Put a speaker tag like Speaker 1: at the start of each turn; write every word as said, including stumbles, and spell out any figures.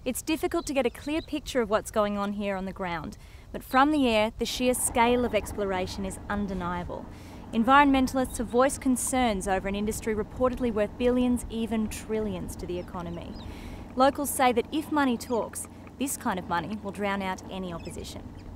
Speaker 1: It's difficult to get a clear picture of what's going on here on the ground, but from the air, the sheer scale of exploration is undeniable. Environmentalists have voiced concerns over an industry reportedly worth billions, even trillions to the economy. Locals say that if money talks, this kind of money will drown out any opposition.